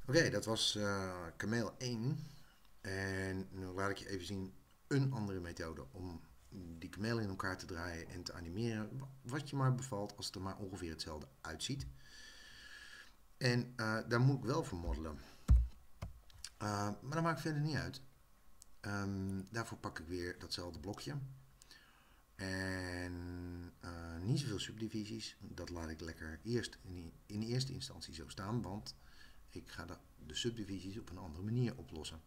Oké, dat was kameel 1. En nu laat ik je even zien een andere methode om die kameel in elkaar te draaien en te animeren. Wat je maar bevalt als het er maar ongeveer hetzelfde uitziet. En daar moet ik wel voor moddelen. Maar dat maakt verder niet uit. Daarvoor pak ik weer datzelfde blokje. En niet zoveel subdivisies. Dat laat ik lekker eerst in eerste instantie zo staan. Want ik ga de subdivisies op een andere manier oplossen.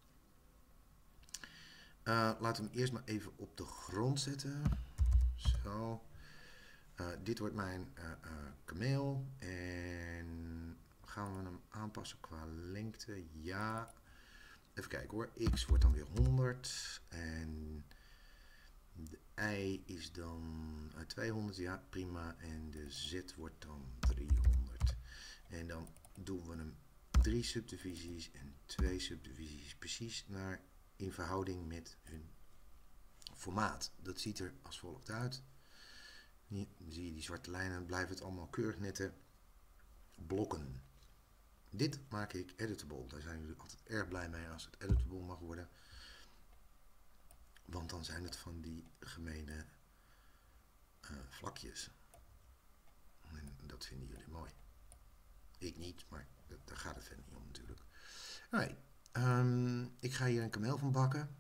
Laten we hem eerst maar even op de grond zetten. Zo. Dit wordt mijn kameel. En gaan we hem aanpassen qua lengte? Ja. Even kijken hoor. X wordt dan weer 100. En de Y is dan 200. Ja, prima. En de Z wordt dan 300. En dan doen we hem 3 subdivisies en 2 subdivisies precies naar in verhouding met hun formaat. Dat ziet er als volgt uit. Hier zie je die zwarte lijnen, blijven het allemaal keurig nette blokken. Dit maak ik editable. Daar zijn jullie altijd erg blij mee als het editable mag worden. Want dan zijn het van die gemene vlakjes. En dat vinden jullie mooi. Ik niet, maar daar gaat het verder niet om natuurlijk. Alright. Ik ga hier een kameel van bakken.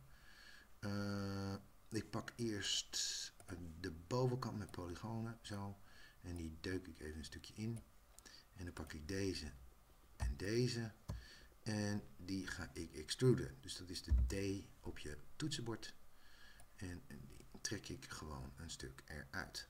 Ik pak eerst de bovenkant met polygonen, zo. En die deuk ik even een stukje in. En dan pak ik deze en deze. En die ga ik extruden. Dus dat is de D op je toetsenbord. En die trek ik gewoon een stuk eruit.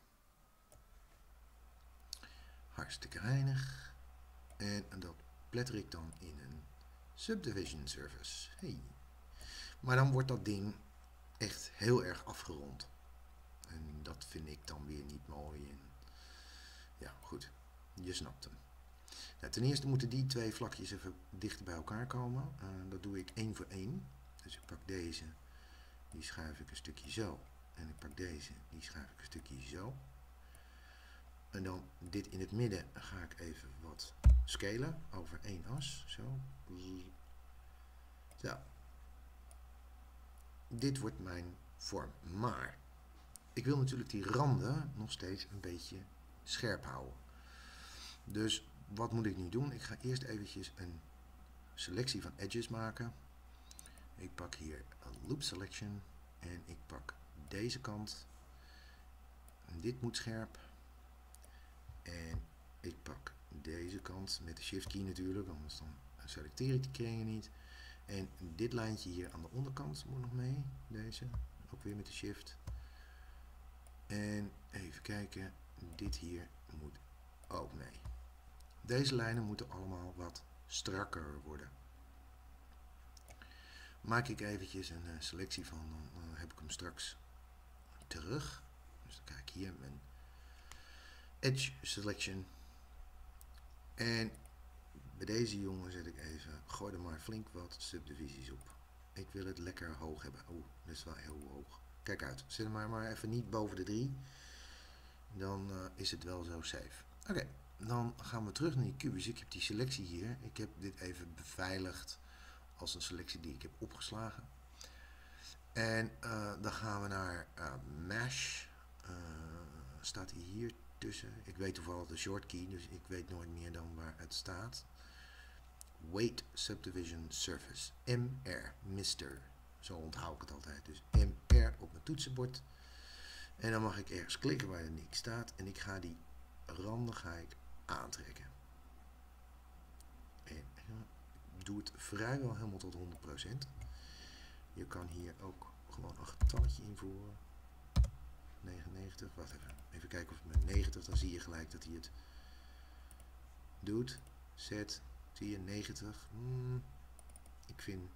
Hartstikke reinig. En dat pletter ik dan in een subdivision surface. Hey. Maar dan wordt dat ding echt heel erg afgerond. En dat vind ik dan weer niet mooi. En ja, goed. Je snapt hem. Nou, ten eerste moeten die twee vlakjes even dichter bij elkaar komen. Dat doe ik 1 voor 1. Dus ik pak deze. Die schuif ik een stukje zo. En ik pak deze. Die schuif ik een stukje zo. En dan dit in het midden ga ik even wat scalen over 1 as. Zo. Zo. Dit wordt mijn vorm. Maar ik wil natuurlijk die randen nog steeds een beetje scherp houden. Dus wat moet ik nu doen? Ik ga eerst eventjes een selectie van edges maken. Ik pak hier een loop selection en ik pak deze kant. En dit moet scherp. En ik pak deze kant met de shift key natuurlijk, anders dan selecteer ik die kringen niet. En dit lijntje hier aan de onderkant moet nog mee. Deze, ook weer met de shift. En even kijken, dit hier moet ook mee. Deze lijnen moeten allemaal wat strakker worden. Maak ik eventjes een selectie van, dan heb ik hem straks terug. Dus dan kijk ik hier mijn edge selection. En bij deze jongen zet ik even, gooi er maar flink wat subdivisies op. Ik wil het lekker hoog hebben. Oeh, dat is wel heel hoog. Kijk uit, zet hem maar even niet boven de 3. Dan is het wel zo safe. Oké, dan gaan we terug naar die kubus. Ik heb die selectie hier. Ik heb dit even beveiligd als een selectie die ik heb opgeslagen. En dan gaan we naar Mesh. Staat hij hier tussen. Ik weet toevallig de shortkey, dus ik weet nooit meer dan waar het staat. Weight Subdivision Surface. MR. Mister. Zo onthoud ik het altijd. Dus MR op mijn toetsenbord. En dan mag ik ergens klikken waar er niks staat. En ik ga die randen aantrekken. En ik doe het vrijwel helemaal tot 100%. Je kan hier ook gewoon een getalletje invoeren. 99, wacht even. Even kijken of het met 90, dan zie je gelijk dat hij het doet. Zet, zie je 90. Ik vind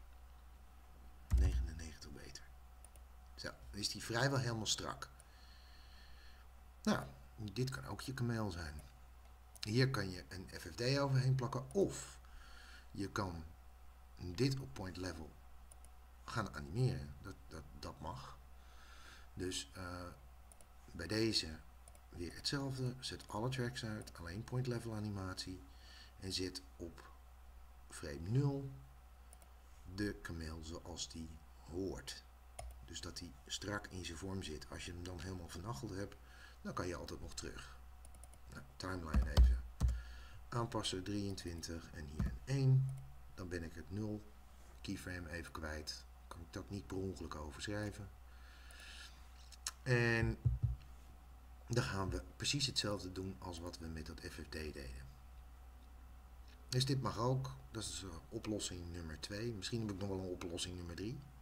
99 beter. Zo, dan is die vrijwel helemaal strak. Nou, dit kan ook je kameel zijn. Hier kan je een FFD overheen plakken of je kan dit op point level gaan animeren. Dat mag. Dus bij deze weer hetzelfde. Zet alle tracks uit, alleen point level animatie. En zet op frame 0 de kameel zoals die hoort. Dus dat hij strak in zijn vorm zit. Als je hem dan helemaal vernacheld hebt, dan kan je altijd nog terug. Nou, timeline even aanpassen, 23 en hier een 1. Dan ben ik het 0 keyframe even kwijt. Kan ik dat niet per ongeluk overschrijven. En dan gaan we precies hetzelfde doen als wat we met dat FFT deden. Dus dit mag ook. Dat is oplossing nummer 2. Misschien heb ik nog wel een oplossing nummer 3.